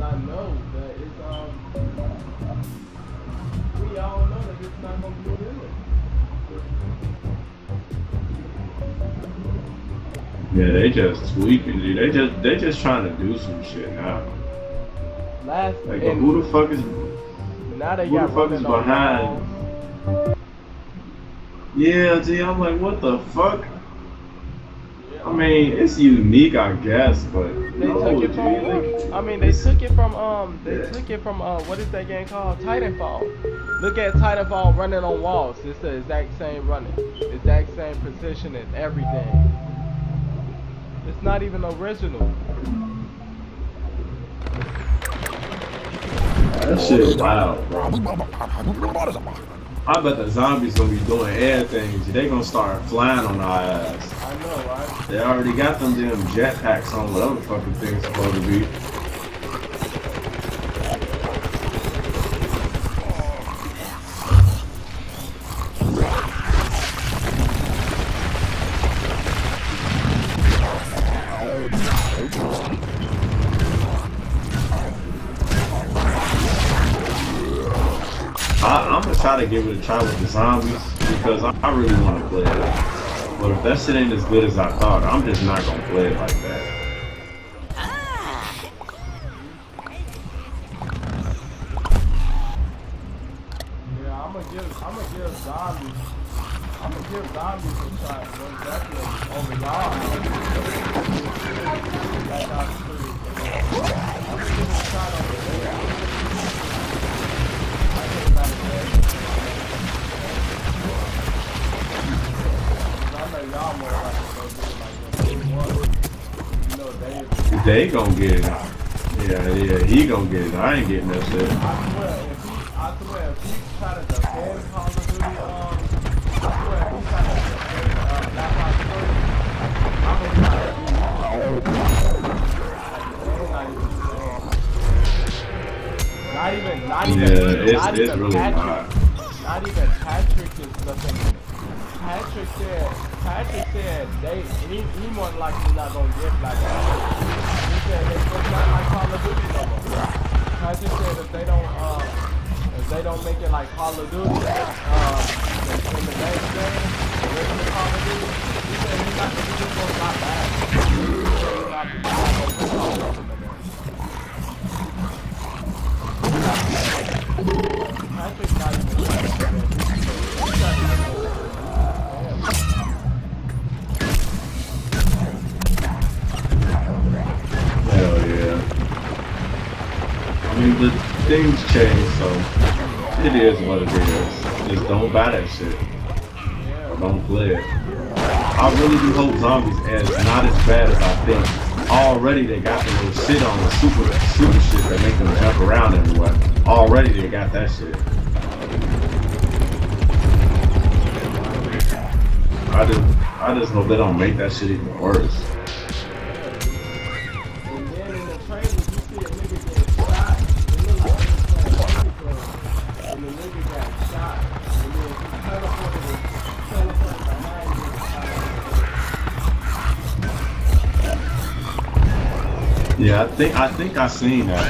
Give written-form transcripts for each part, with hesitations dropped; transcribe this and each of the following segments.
I know that it's we all know that it's not gonna be good. Yeah, they just tweaking, dude. They just trying to do some shit now. Last Like, but who the fuck is now they who got the fuck is behind? Yeah, G, I'm like, what the fuck? I mean, it's unique, I guess, but they no, took it from. G, I mean, they took it from took it from what is that game called? Titanfall. Look at Titanfall running on walls. It's the exact same running, exact same position and everything. It's not even original. that shit is wild, bro. I bet the zombies gonna be doing everything. They gonna start flying on our ass. I know, right? They already got them damn jetpacks on whatever fucking thing's supposed to be. I'm gonna try to give it a try with the zombies because I really want to play it. But if that shit ain't as good as I thought, I'm just not gonna play it like that. Yeah, I'm gonna give zombies a try. Most definitely over y'all. I'm gonna give it a try over there. They gonna get it. Yeah, he gonna get it. I ain't getting that shit. I swear, if he try to defend Call of Duty, I swear, if he try to defend Black Ops 3, I'm gonna try to not even really Patrick. Not even Patrick is nothing. Patrick said he more than likely not gonna get Black Ops. He said it's not like Call of Duty no more. Patrick said if they don't make it like Call of Duty, in the next game, the original Call of Duty, he said he's not gonna do this one not bad. He's not gonna put Call of Duty in the game. Patrick's not even Hell yeah. I mean, the things change, so it is what it is. Just don't buy that shit. Or don't play it. I really do hope zombies is not as bad as I think. Already they got the little shit on the super shit that make them jump around everywhere. Already they got that shit. I just hope they don't make that shit even worse. And then in the trailers, you see a nigga get shot. It look like and the nigga got shot. And then he teleported behind you. Yeah, I think I seen that.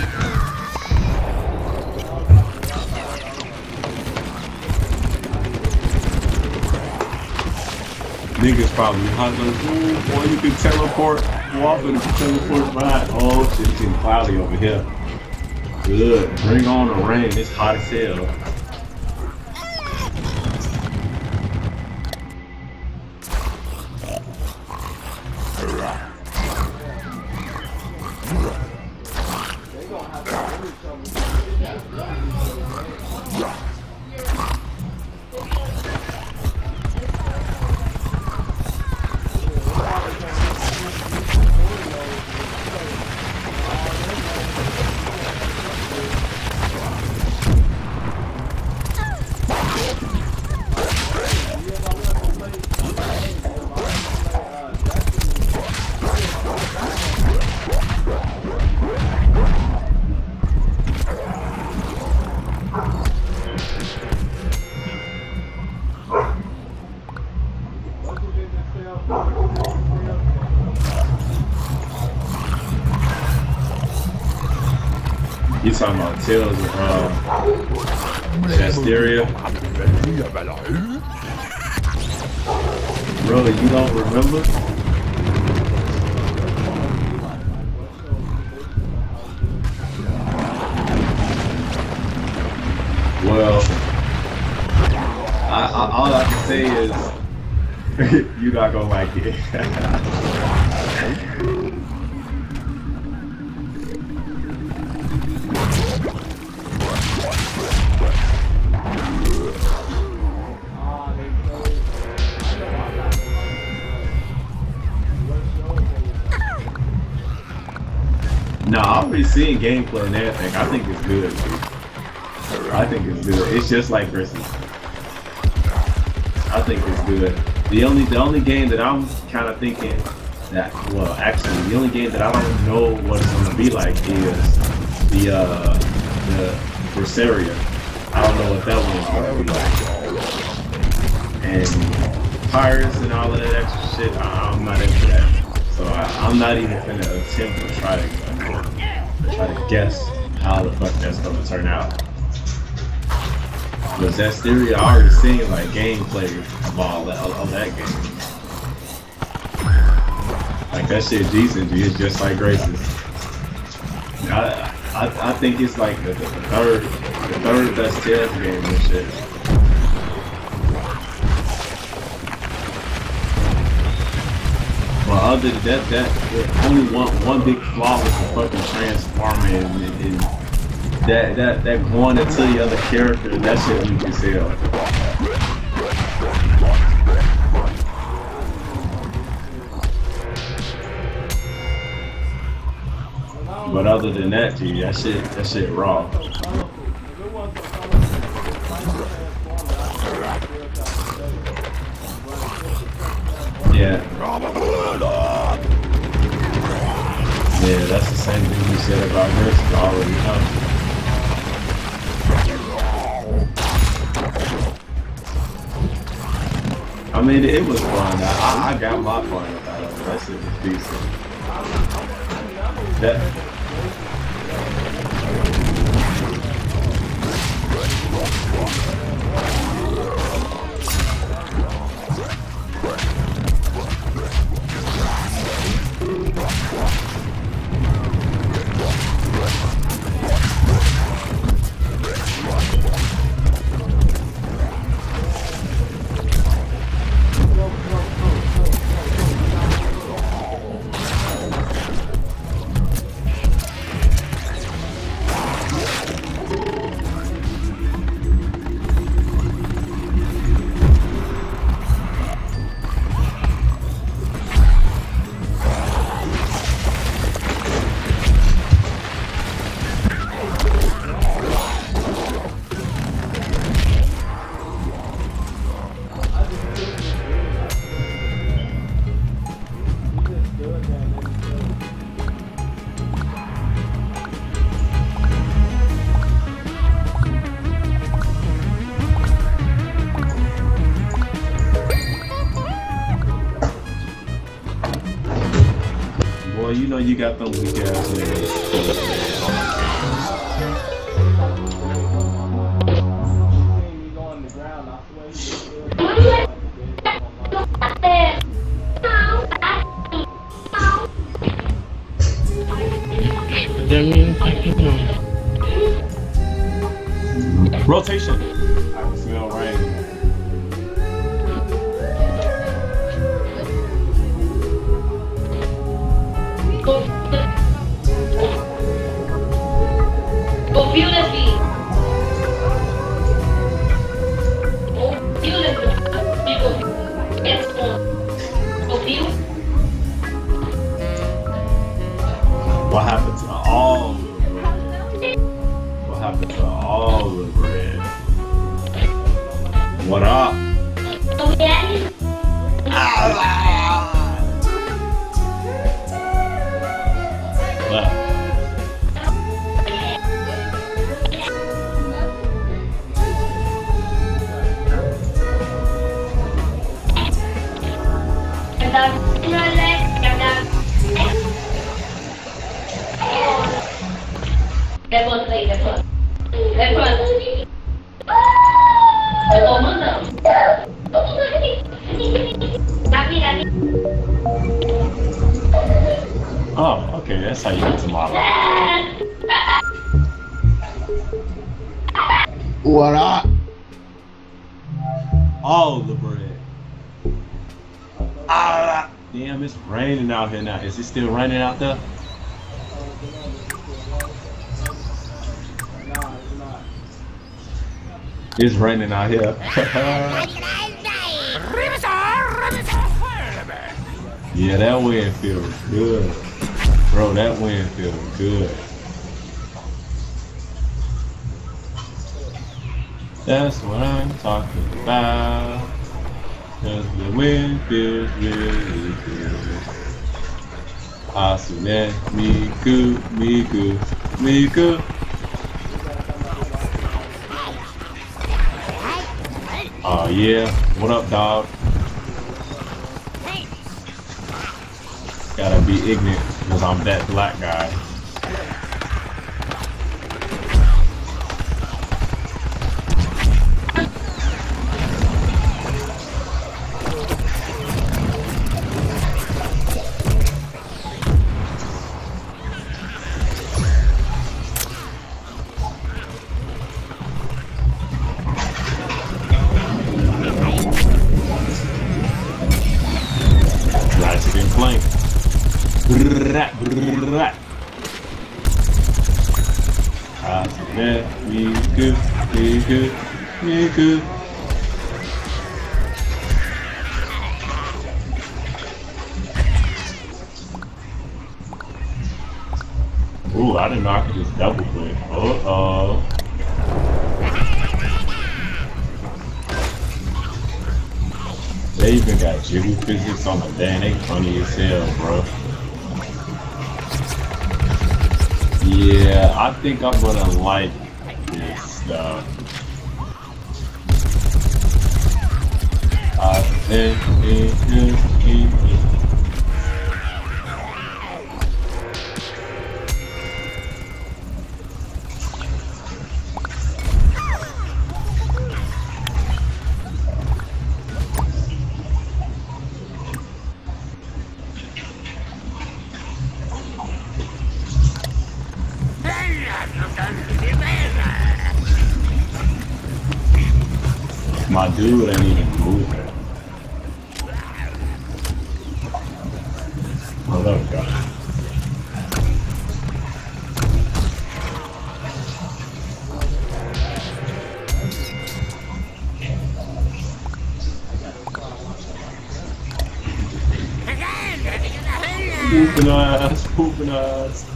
Niggas probably hot like, ooh, boy, you can teleport. Walk and teleport behind. Oh shit, it's getting cloudy over here. Good. Bring on the rain. It's hot as hell. You talking about Tales of Shasteria? Bro, you don't remember? Well, all I can say is you're not gonna like it. No, I've already seen gameplay and everything. I think it's good, dude. I think it's good. It's just like Christmas. I think it's good. The only game that I'm kind of thinking that, well, actually, the only game that I don't know what it's gonna be like is the Berseria. I don't know what that one's gonna be like. And pirates and all of that extra shit, I'm not into that. So I'm not even gonna attempt to try to guess how the fuck that's gonna turn out. Because that stereo, I already seen like gameplay of all that, of that game. Like that shit decent, dude. It's just like Grace's. I think it's like the third best Tales game and shit. But other than that only one big flaw was the fucking transforming and that going into the other character, that shit you can sell. But other than that, dude, that shit raw. Yeah. Yeah, that's the same thing you said about this already. I mean, it was fun. I got my fun about it. That shit was decent. Well, you know you got them weak ass niggas. Rotation. I can smell rain. What happened to all the bread? What happened to all the bread? What up? Oh, okay, that's how you get to my life. What up? All the bread. Ah, damn, it's raining out here now. Is it still raining out there? It's raining out here. Yeah, that wind feels good. Bro, that wind feels good. That's what I'm talking about. Cause the wind feels really good. Asune, miku, miku, miku. Oh yeah, what up, dog? Gotta be ignorant because I'm that black guy. Ratchet and Clank. Me good, me good, me good. Ooh, I didn't know I could just double click. Uh-oh. They even got jiggle physics on the band. They funny as hell, bro. Yeah, I think I'm gonna like this stuff. My dude ain't even moving. Hold up, guys. Pooping ass, pooping ass.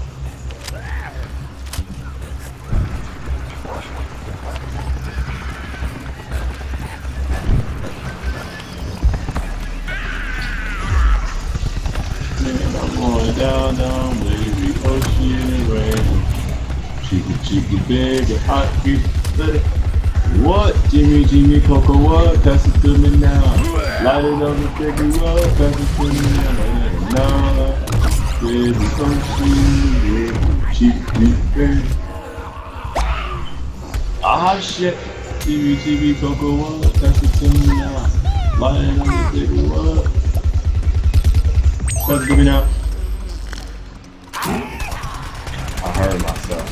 Down, down, baby, ocean rain. Cheeky, cheeky, big, hot, beat, what? Jimmy, Jimmy, Coco, what? Pass it to me now. Light it up and take it up. Pass it to me now. Baby, ocean, cheeky, big. Ah, shit. Jimmy, Jimmy, Coco, what? Pass it to me now. Light it up and take it up. Pass it to me now. I heard myself.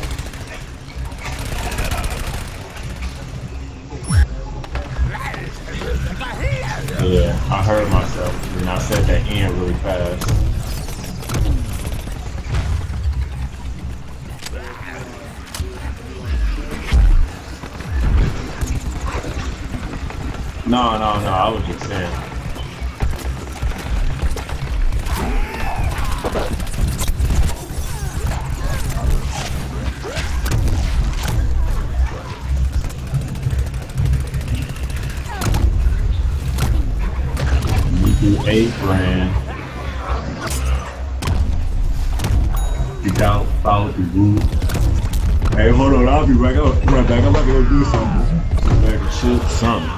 Yeah, I heard myself, and I said that end really fast. No, I was just saying. $8 grand. Get out, follow the route. Hey, hold on, I'll be right back. I'm about to go do something. I'm back and shoot something.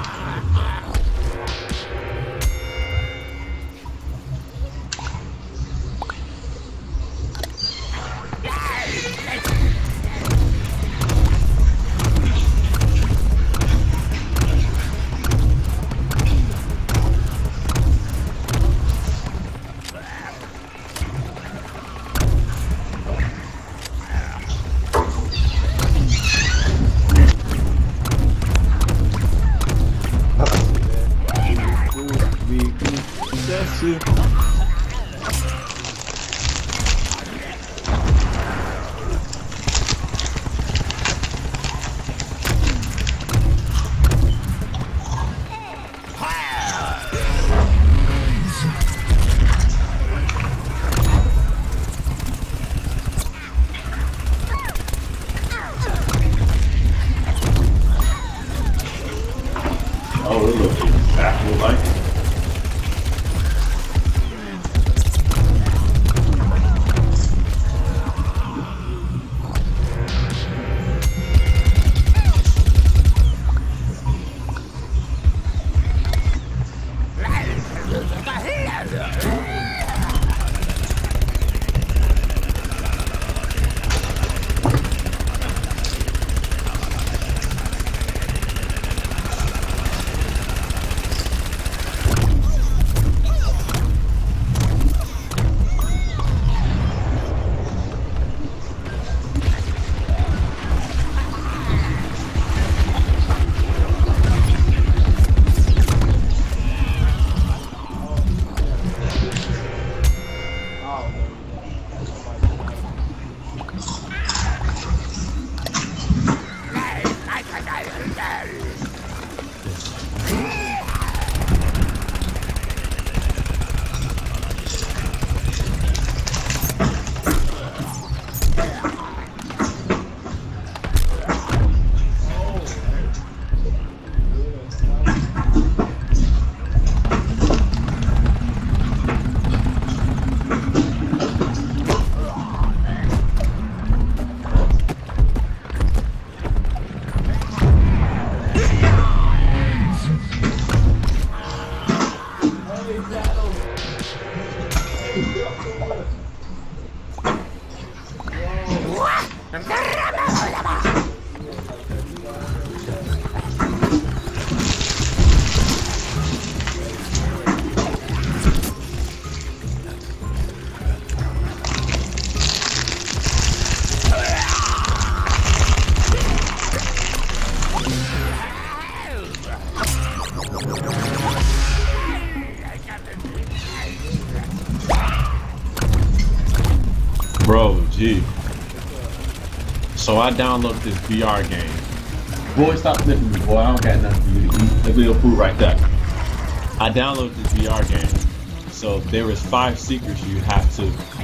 I downloaded this VR game. Boy, stop flipping me, boy. I don't got nothing for you to eat. There's little food right there. I downloaded this VR game. So there was 5 secrets you have to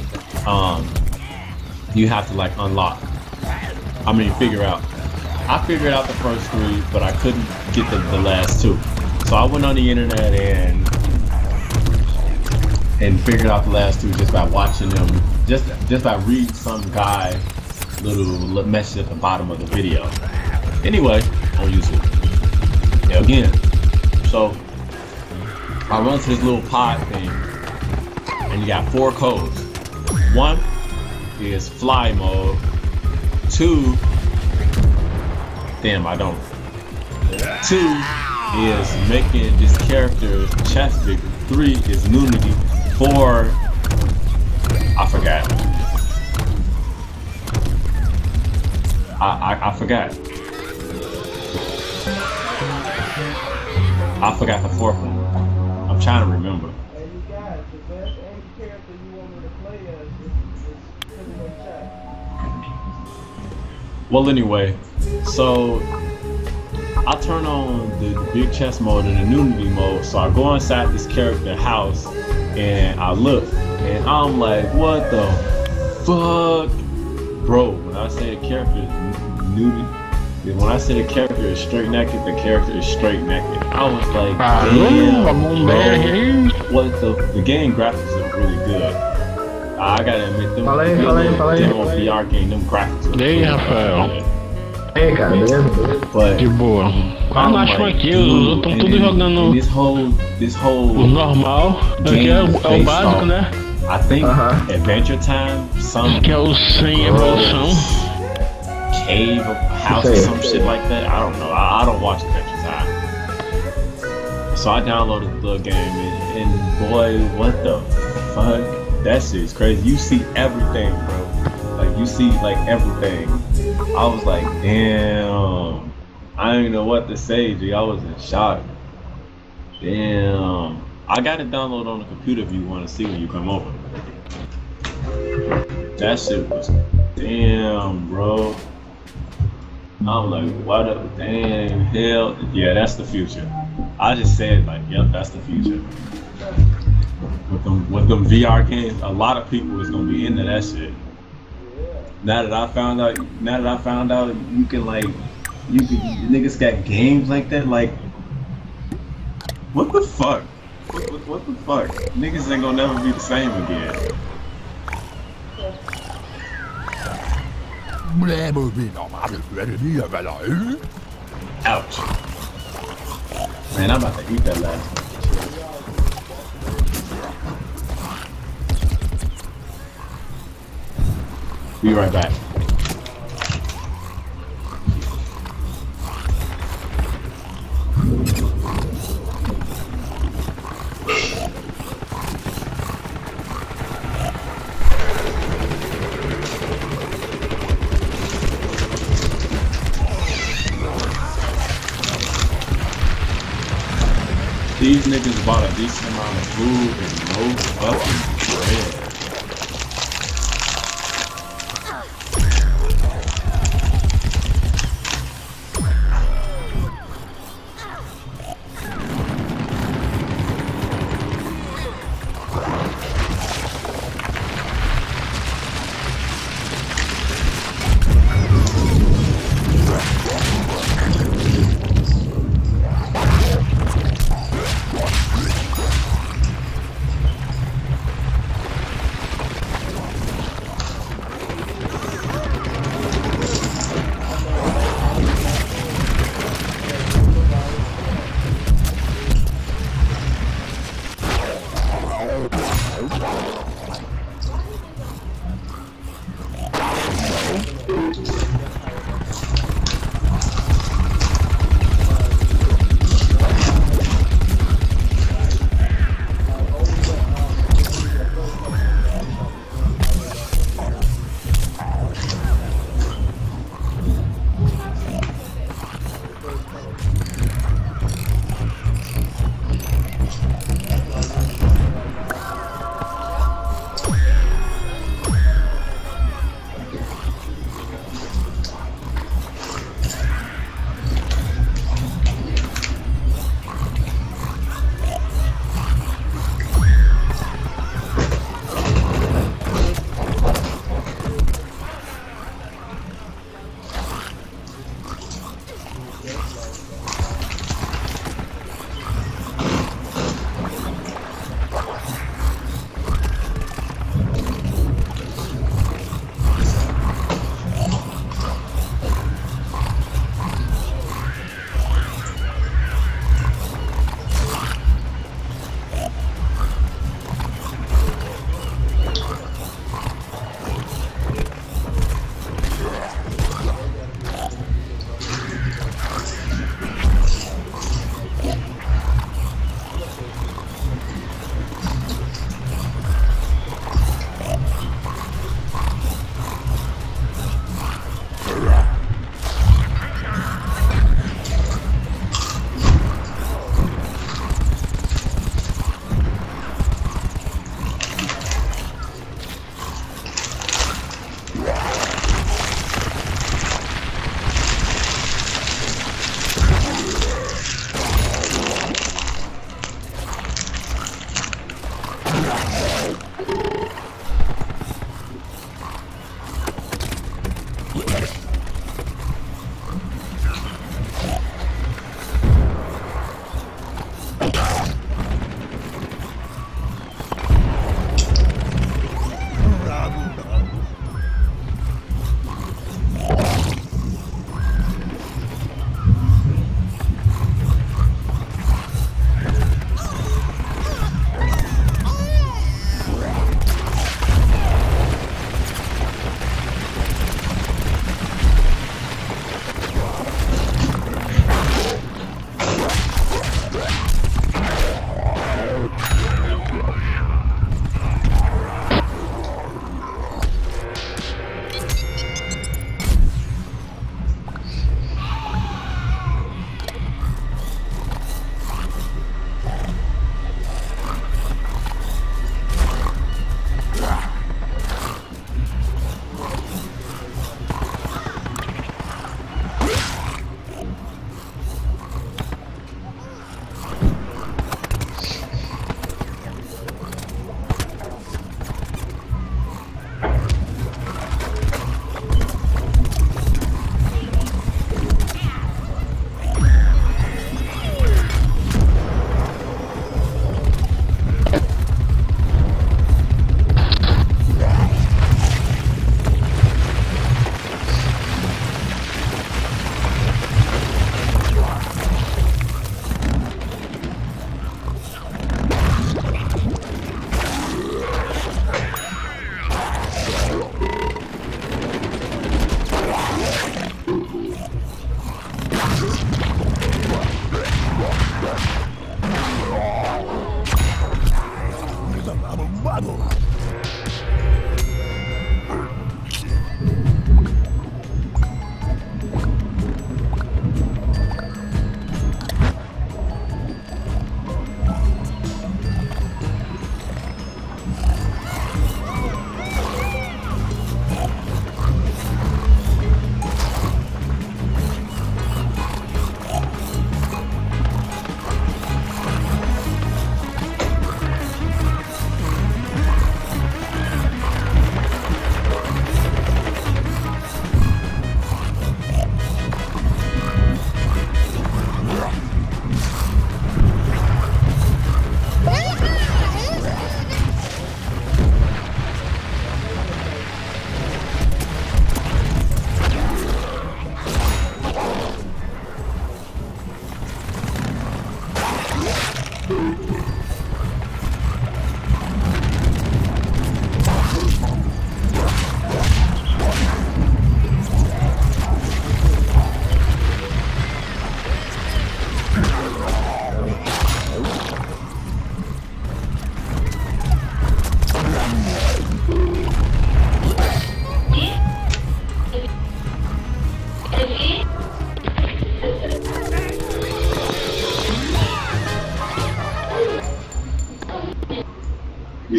like unlock. I mean, figure out. I figured out the first 3, but I couldn't get the last 2. So I went on the internet and figured out the last 2 just by watching them, just by reading some guy little message at the bottom of the video. Anyway, on YouTube. Yeah, again, so I run to this little pod thing, and you got 4 codes. 1 is fly mode. 2, damn, I don't. 2 is making this character's chest bigger. 3 is nudity. 4, I forgot. I forgot. I forgot the 4th one. I'm trying to remember. Hey, you guys, the best any character you want me to play as is put in the chat. Well, anyway, so I turn on the big chest mode and the nudity mode. So I go inside this character house and I look and I'm like, what the fuck? Bro, when I say the character is nudity, when I say the character is straight naked, the character is straight naked. I was like, damn, bro, what the game graphics look really good. I gotta admit, them VR game, them graphics look really good. Ei, cara, beleza? But De boa. Ah, não acho aqui, os outros estão tudo jogando this whole o normal. Aqui é o básico, né? I think Adventure Time, some Que é o sem evolução. cave or house or some shit like that. I don't know. I don't watch Adventure Time. So I downloaded the game and boy, what the fuck? That shit is crazy. You see everything, bro. Like you see like everything. I was like, damn. I didn't know what to say, G. I was in shock. Damn. I got it downloaded on the computer if you want to see when you come over. That shit was damn, bro. I'm like, what a damn hell. Yeah, that's the future. I just said like, yep, that's the future. With them VR games, a lot of people is gonna be into that shit. Now that I found out you can niggas got games like that, like what the fuck? What the fuck? Niggas ain't gonna never be the same again. Ouch. Man, I'm about to eat that last one. Be right back. These niggas bought a decent amount of food and no fucking bread.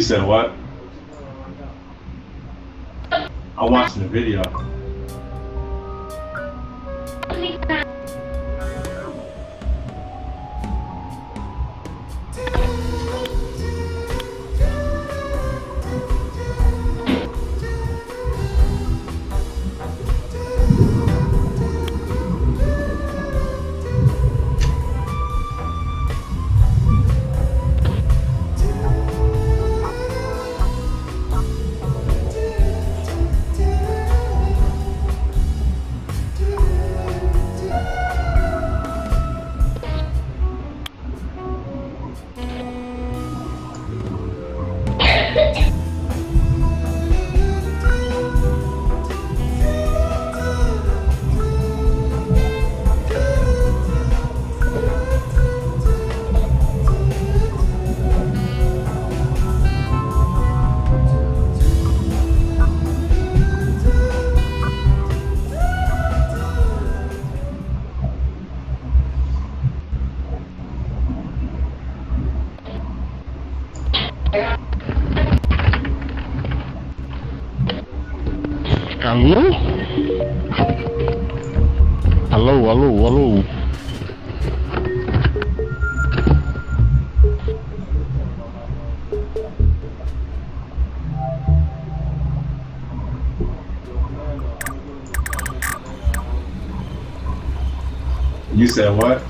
said what? I'm watching the video. Alô? Alô, alô, alô. You said what?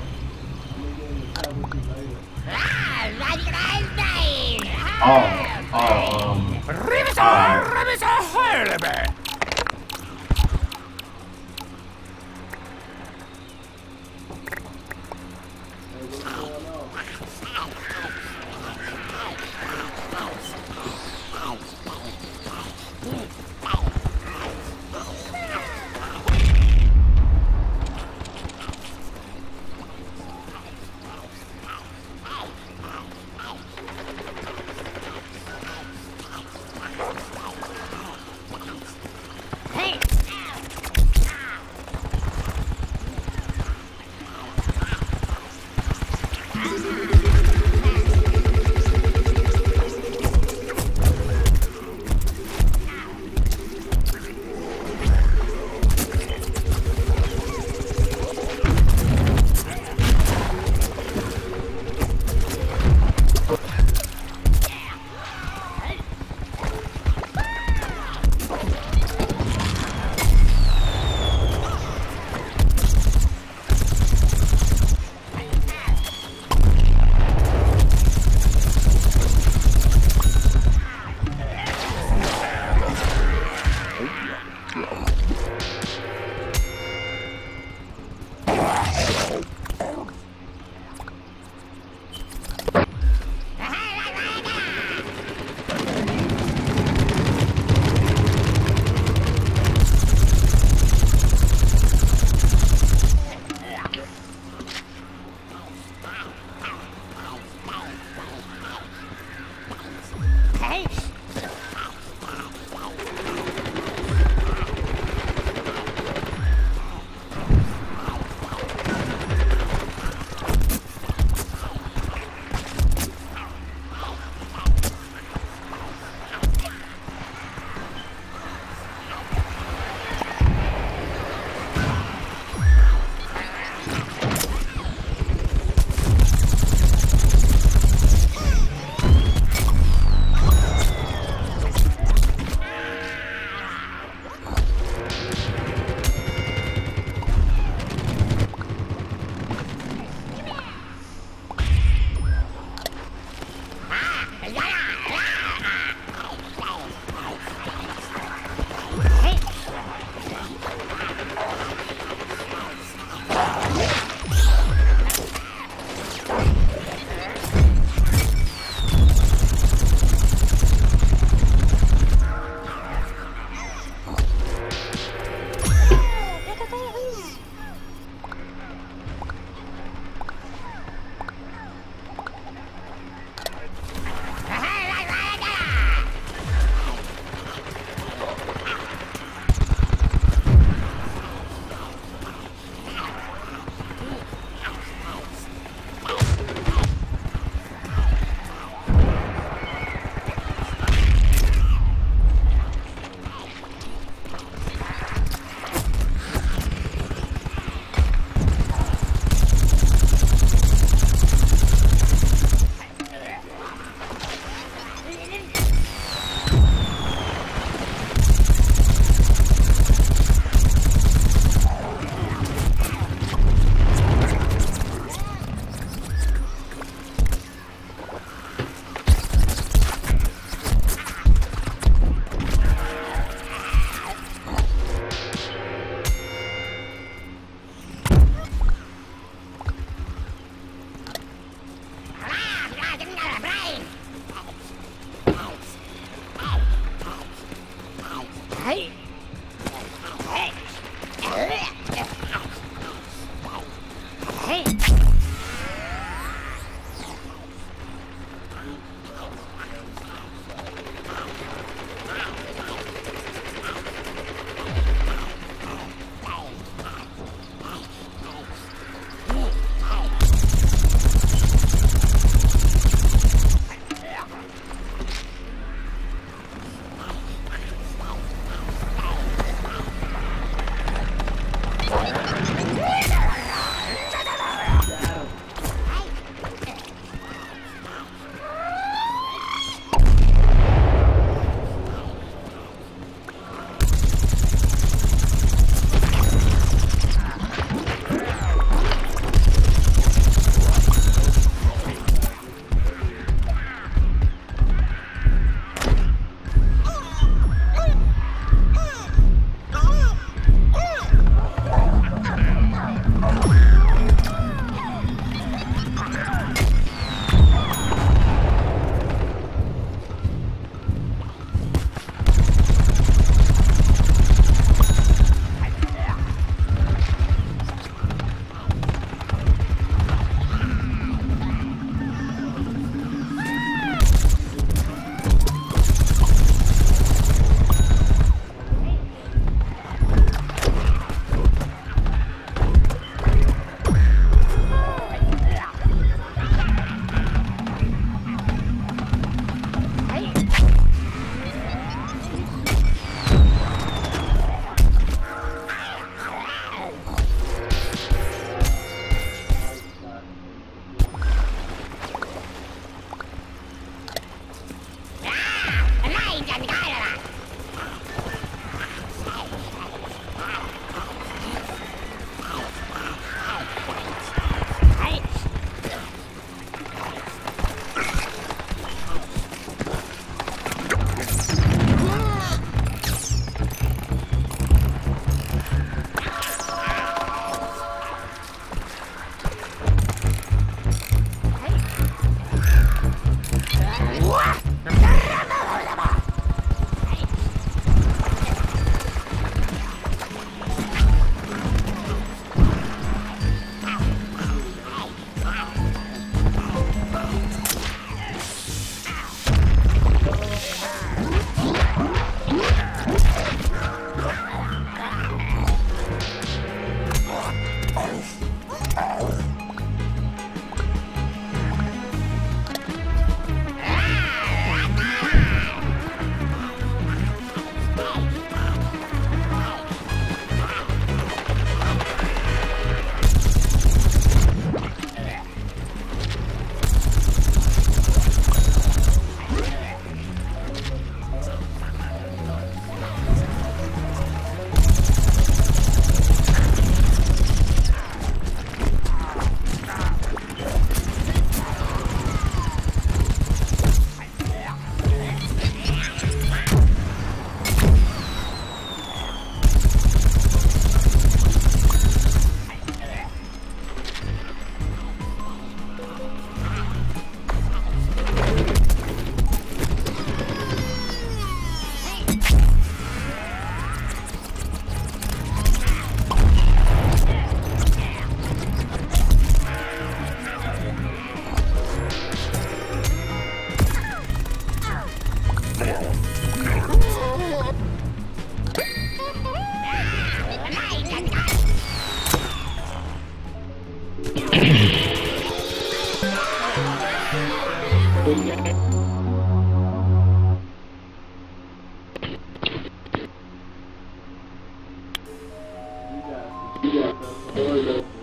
You got